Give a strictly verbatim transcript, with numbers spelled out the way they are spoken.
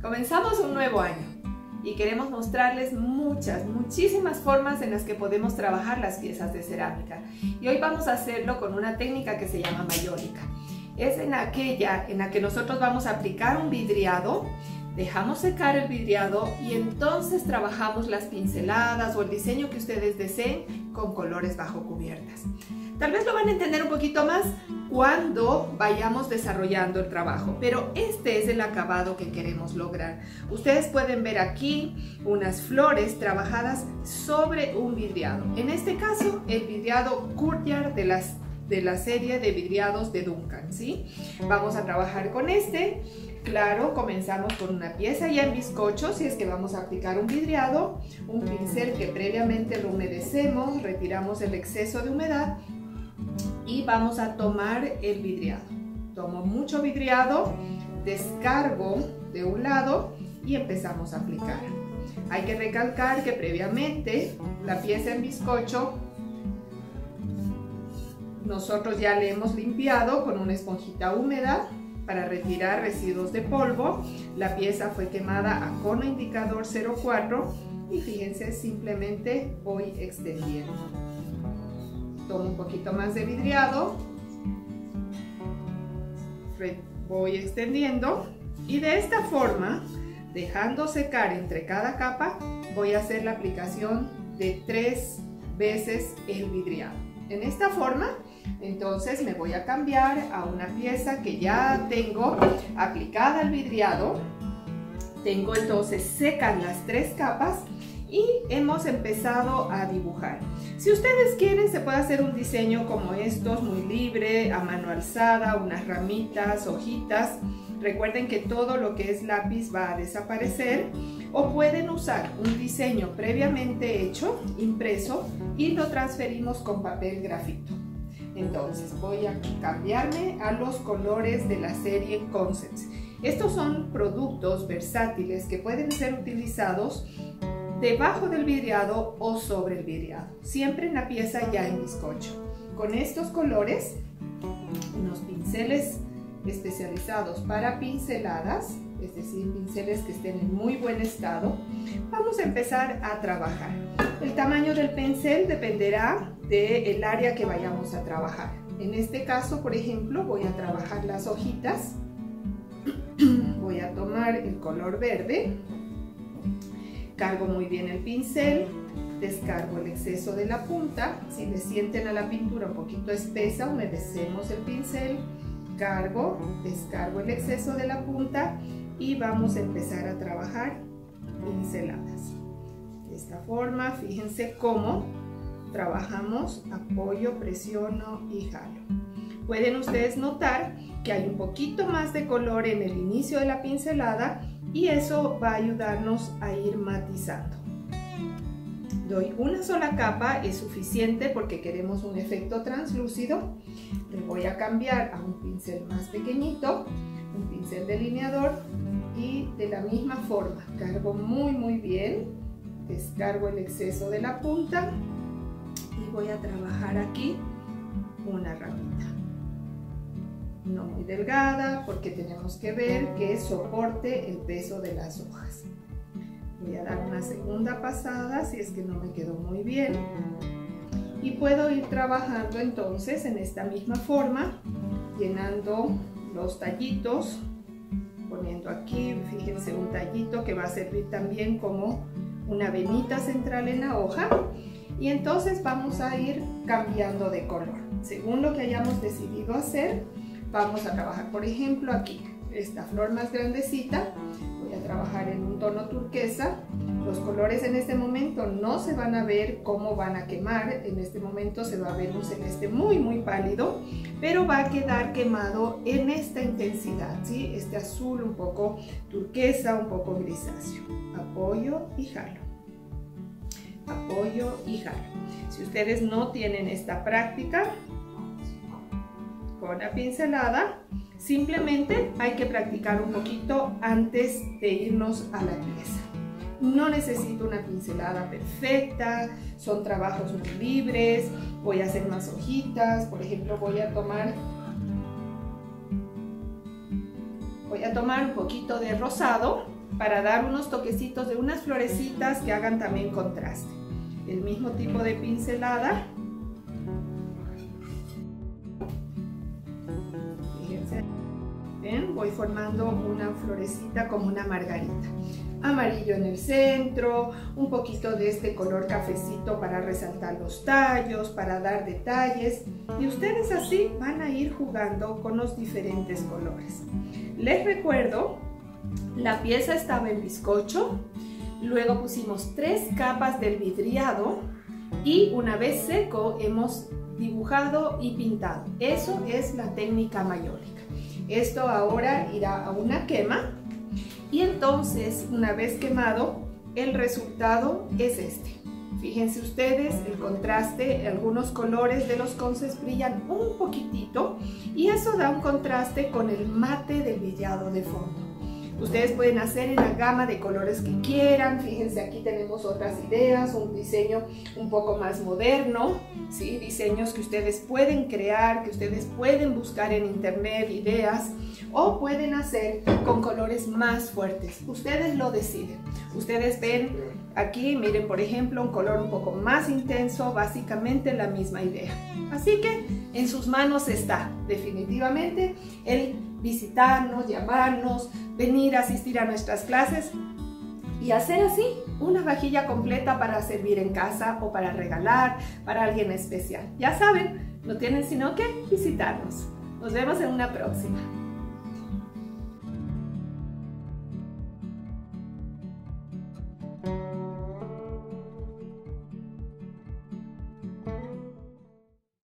Comenzamos un nuevo año y queremos mostrarles muchas, muchísimas formas en las que podemos trabajar las piezas de cerámica. Y hoy vamos a hacerlo con una técnica que se llama mayólica. Es en aquella en la que nosotros vamos a aplicar un vidriado, dejamos secar el vidriado y entonces trabajamos las pinceladas o el diseño que ustedes deseen con colores bajo cubiertas. Tal vez lo van a entender un poquito más cuando vayamos desarrollando el trabajo, pero este es el acabado que queremos lograr. Ustedes pueden ver aquí unas flores trabajadas sobre un vidriado. En este caso, el vidriado Courtyard de las de la serie de vidriados de Duncan, ¿sí? Vamos a trabajar con este. Claro, comenzamos con una pieza ya en bizcocho, si es que vamos a aplicar un vidriado, un pincel que previamente lo humedecemos, retiramos el exceso de humedad y vamos a tomar el vidriado. Tomo mucho vidriado, descargo de un lado y empezamos a aplicar. Hay que recalcar que previamente la pieza en bizcocho nosotros ya le hemos limpiado con una esponjita húmeda para retirar residuos de polvo. La pieza fue quemada a cono indicador cero cuatro y fíjense, simplemente voy extendiendo. Tomo un poquito más de vidriado, voy extendiendo y de esta forma, dejando secar entre cada capa, voy a hacer la aplicación de tres veces el vidriado. En esta forma, entonces me voy a cambiar a una pieza que ya tengo aplicada al vidriado. Tengo entonces secas las tres capas y hemos empezado a dibujar. Si ustedes quieren, se puede hacer un diseño como estos, muy libre, a mano alzada, unas ramitas, hojitas. Recuerden que todo lo que es lápiz va a desaparecer, o pueden usar un diseño previamente hecho, impreso, y lo transferimos con papel grafito. Entonces voy a cambiarme a los colores de la serie Concepts. Estos son productos versátiles que pueden ser utilizados debajo del vidriado o sobre el vidriado, siempre en la pieza ya en bizcocho. Con estos colores, unos pinceles especializados para pinceladas, es decir, pinceles que estén en muy buen estado, vamos a empezar a trabajar. El tamaño del pincel dependerá del área que vayamos a trabajar. En este caso, por ejemplo, voy a trabajar las hojitas. Voy a tomar el color verde, cargo muy bien el pincel, descargo el exceso de la punta. Si le sienten a la pintura un poquito espesa, humedecemos el pincel, cargo, descargo el exceso de la punta y vamos a empezar a trabajar pinceladas. De esta forma, fíjense cómo trabajamos, apoyo, presiono y jalo. Pueden ustedes notar que hay un poquito más de color en el inicio de la pincelada y eso va a ayudarnos a ir matizando. Doy una sola capa, es suficiente porque queremos un efecto translúcido. Le voy a cambiar a un pincel más pequeñito, un pincel delineador, y de la misma forma cargo muy muy bien, descargo el exceso de la punta y voy a trabajar aquí una ramita. No muy delgada porque tenemos que ver que soporte el peso de las hojas. Voy a dar una segunda pasada si es que no me quedó muy bien. Y puedo ir trabajando entonces en esta misma forma, llenando los tallitos, poniendo aquí, fíjense, un tallito que va a servir también como una venita central en la hoja. Y entonces vamos a ir cambiando de color. Según lo que hayamos decidido hacer, vamos a trabajar, por ejemplo, aquí, esta flor más grandecita. Voy a trabajar en un tono turquesa. Los colores en este momento no se van a ver cómo van a quemar. En este momento se va a ver un celeste muy muy pálido, pero va a quedar quemado en esta intensidad, ¿sí? Este azul un poco turquesa, un poco grisáceo. Apoyo y jalo. Apoyo y jalo. Si ustedes no tienen esta práctica con la pincelada, simplemente hay que practicar un poquito antes de irnos a la pieza. No necesito una pincelada perfecta, son trabajos muy libres. Voy a hacer más hojitas, por ejemplo voy a tomar voy a tomar un poquito de rosado para dar unos toquecitos de unas florecitas que hagan también contraste. El mismo tipo de pincelada. Fíjense. ¿Ven? Voy formando una florecita como una margarita. Amarillo en el centro, un poquito de este color cafecito para resaltar los tallos, para dar detalles. Y ustedes así van a ir jugando con los diferentes colores. Les recuerdo, la pieza estaba en bizcocho, luego pusimos tres capas del vidriado y una vez seco hemos dibujado y pintado. Eso es la técnica mayólica. Esto ahora irá a una quema y entonces una vez quemado el resultado es este. Fíjense ustedes el contraste, algunos colores de los conces brillan un poquitito y eso da un contraste con el mate del vidriado de fondo. Ustedes pueden hacer en la gama de colores que quieran. Fíjense, aquí tenemos otras ideas, un diseño un poco más moderno, ¿sí? Diseños que ustedes pueden crear, que ustedes pueden buscar en internet, ideas, o pueden hacer con colores más fuertes. Ustedes lo deciden. Ustedes ven aquí, miren por ejemplo, un color un poco más intenso, básicamente la misma idea. Así que en sus manos está definitivamente el visitarnos, llamarnos, venir a asistir a nuestras clases y hacer así una vajilla completa para servir en casa o para regalar para alguien especial. Ya saben, no tienen sino que visitarnos. Nos vemos en una próxima.